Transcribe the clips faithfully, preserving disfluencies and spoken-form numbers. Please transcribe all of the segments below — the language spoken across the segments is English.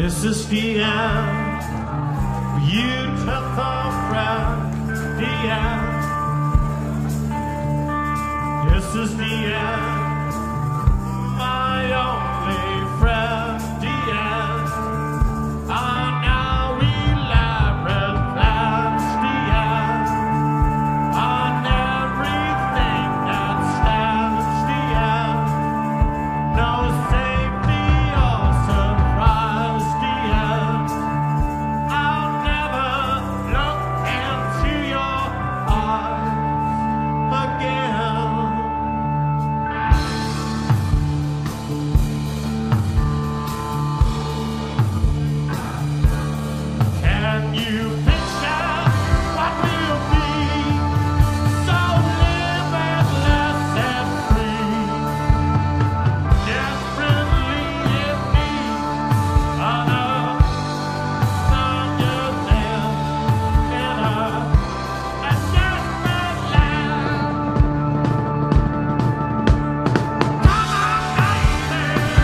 This is the end. You took the breath. The end. This is the end. My only friend. The end. And now we elaborate plans. The end. On everything that stands. The end. No safety or surprise. The end. I'll never look into your eyes again. Can you picture what will be? So limitless and free. Desperately in need of a understand in a assessment land. Come on, baby.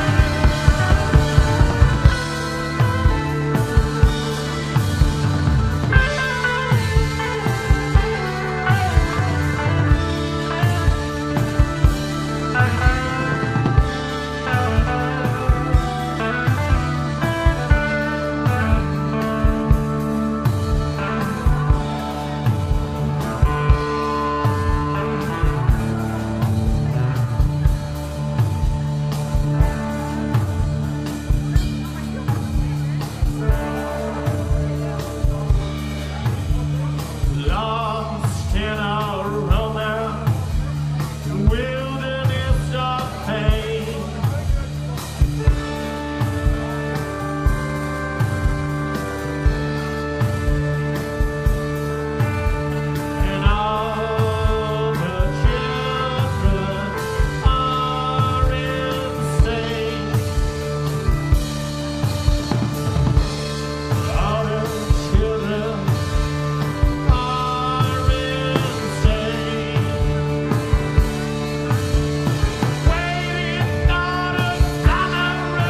Lost in a romance, wilderness of pain. And all the children are insane. All the children are insane. Waiting on a summer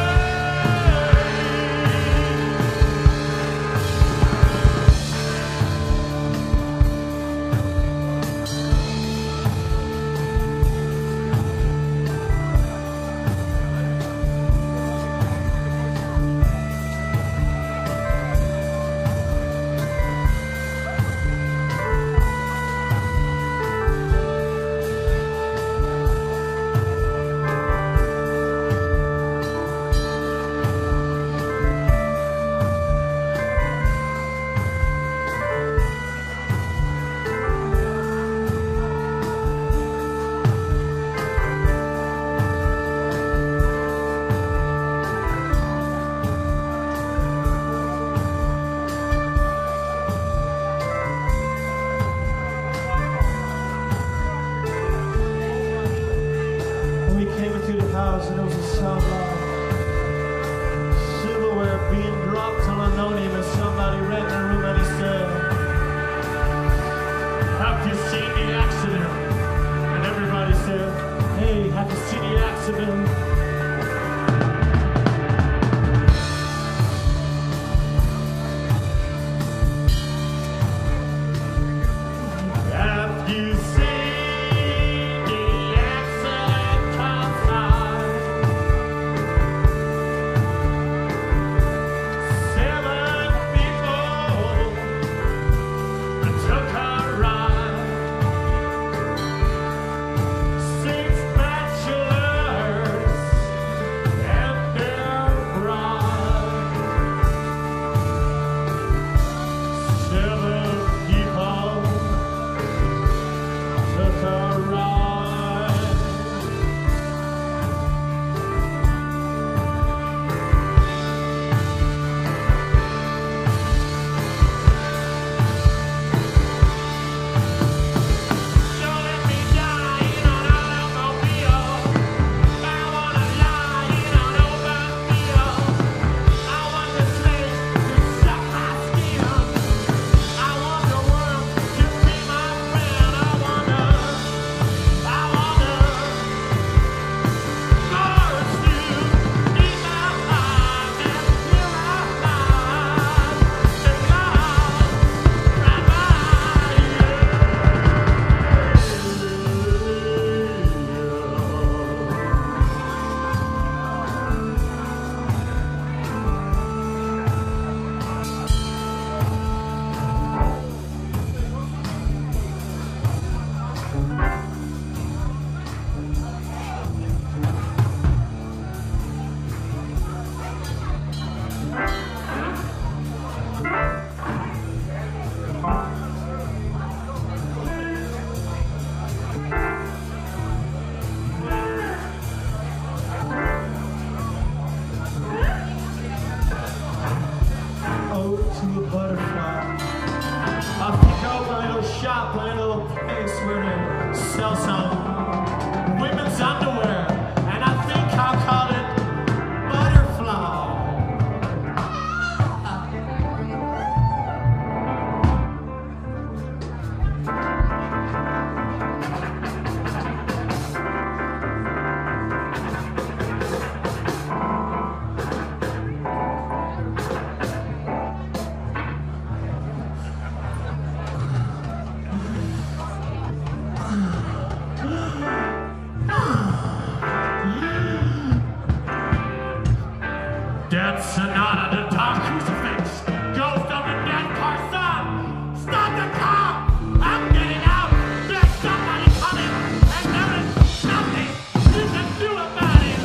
We came into the house and it was a sound loud. Silverware being dropped on linoleum as somebody ran in the room and he said, "Have you seen the accident?" And everybody said, "Hey, have you seen the accident?" Have you seen the accident outside? Seven people took a ride. Six bachelors and their bride. Seven people shop, a little place where they sell some women's underwear, and I think I'll call it Butterfly. Dead Sonata, the dark crucifix, ghost of the dead person. Stop the car! I'm getting out! There's somebody coming, and there is nothing you can do about it!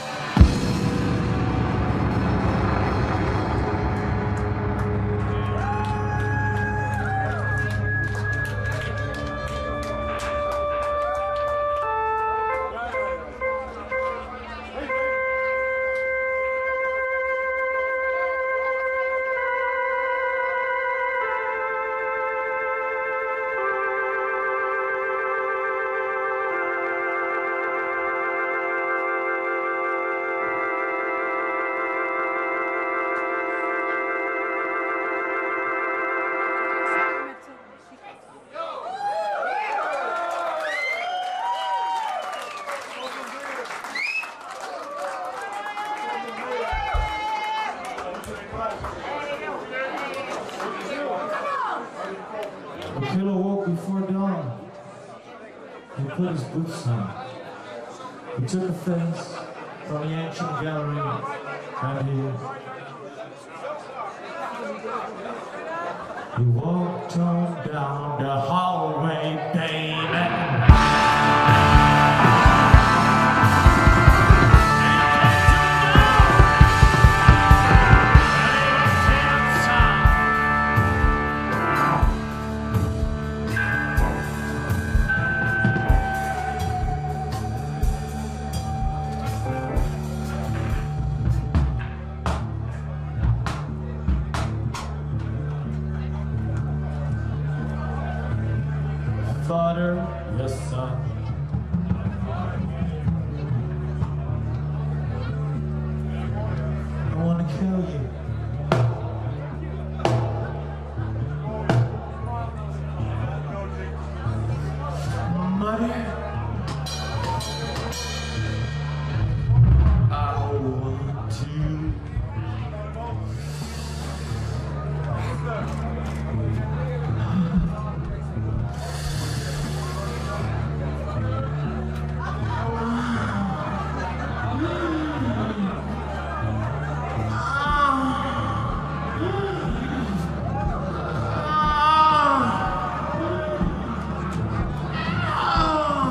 The killer woke before dawn. He put his boots on. He took a face from the ancient gallery right here. He walked on down the hallway, baby. Father, yes, son. I want to kill you. Mother, I want to. Oh!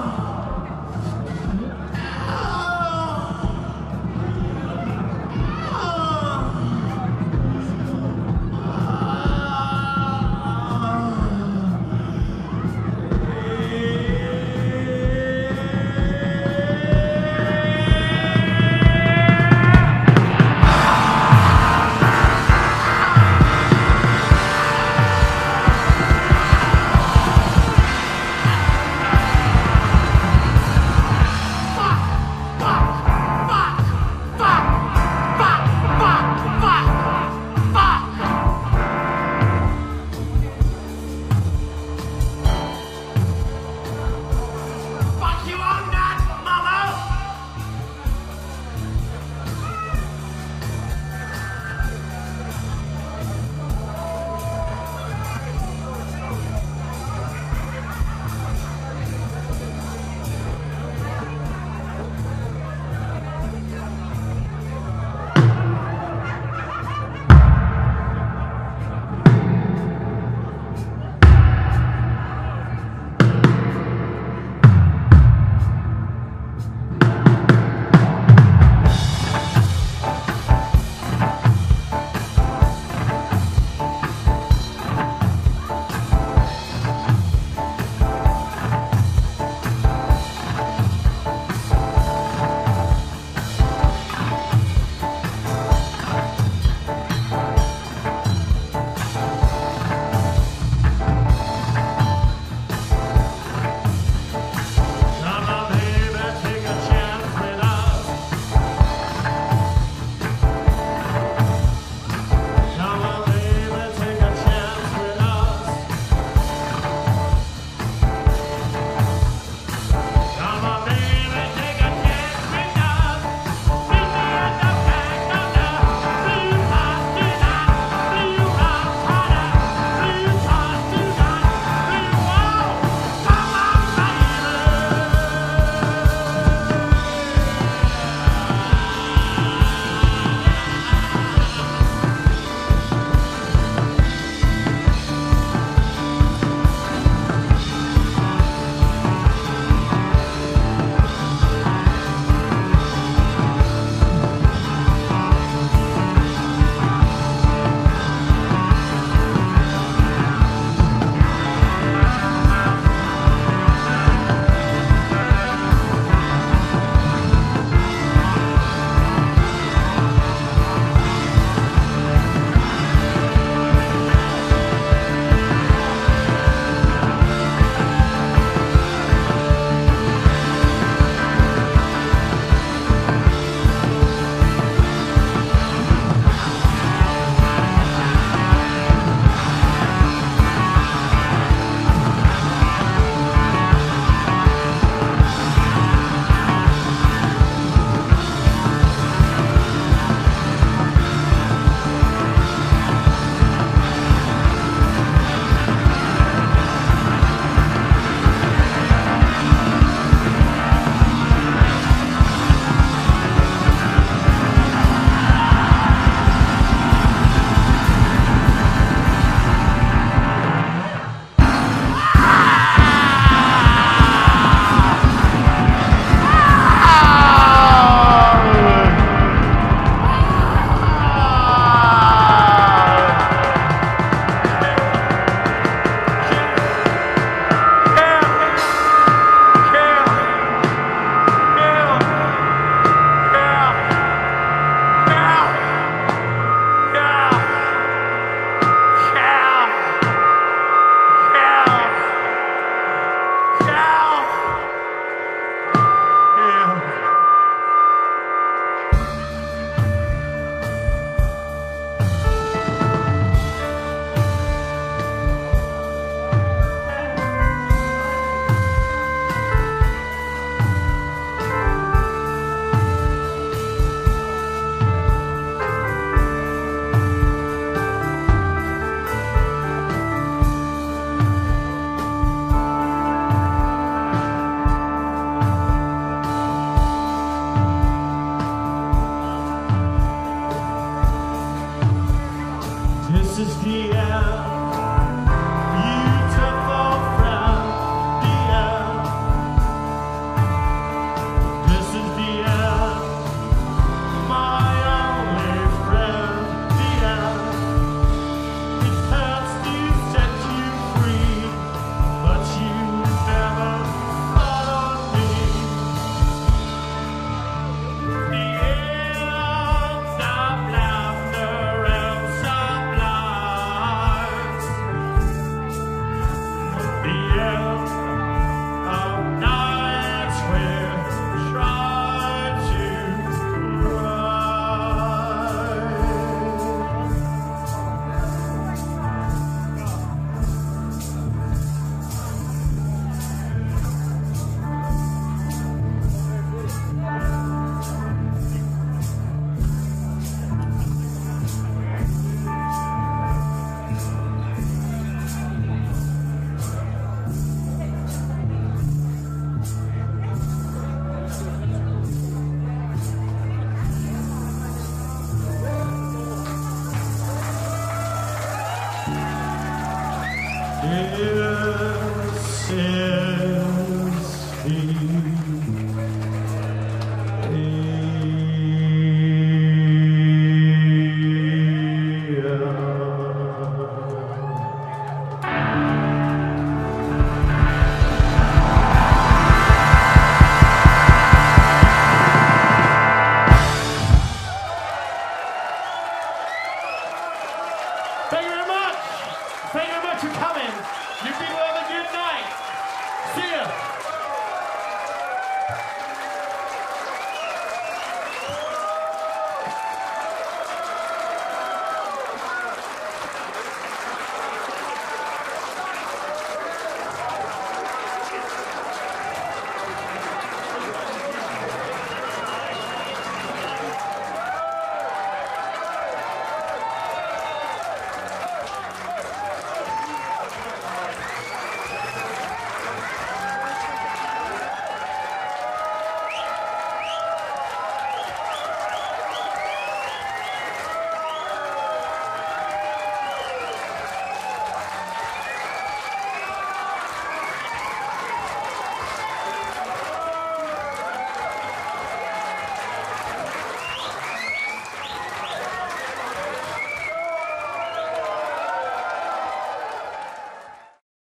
else.